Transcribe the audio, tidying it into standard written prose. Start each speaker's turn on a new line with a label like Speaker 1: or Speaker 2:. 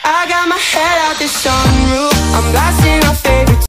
Speaker 1: I got my head out the sunroof, I'm blasting off